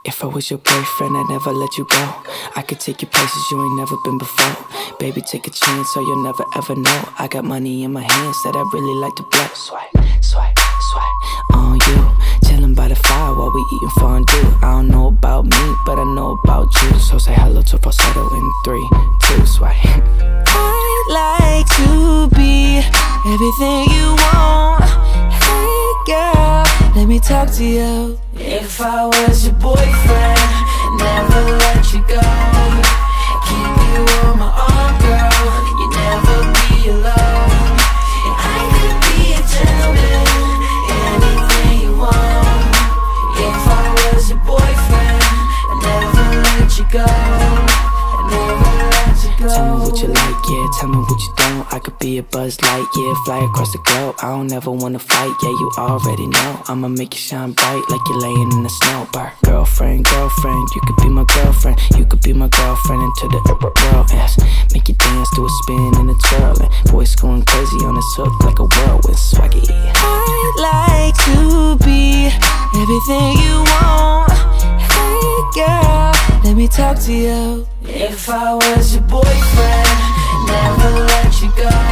If I was your boyfriend, I'd never let you go. I could take you places you ain't never been before. Baby, take a chance so you'll never ever know. I got money in my hands that I really like to blow. Swipe, swipe, swipe on you. Chillin' by the fire while we eatin' fondue. I don't know about me, but I know about you. So say hello to falsetto in 3, 2, swipe. I'd like to be everything you want. Hey girl, let me talk to you. If I was your boyfriend, never let you go. Keep you on my arm, girl. You never be alone. And I could be a gentleman, anything you want. If I was your boyfriend, I'd never let you go. I'd never let you go. Tell me what you like, yeah, tell me what you don't. I could be a Buzz Light, yeah, fly across the globe. I don't ever wanna fight, yeah, you already know. I'ma make you shine bright like you're laying in the snow. Girlfriend, girlfriend, you could be my girlfriend. You could be my girlfriend into the world, yes. Make you dance to a spin and a twirl, and voice going crazy on this hook like a whirlwind swaggy. I'd like to be everything you want. Hey girl, let me talk to you. If I was your boyfriend, never let you go.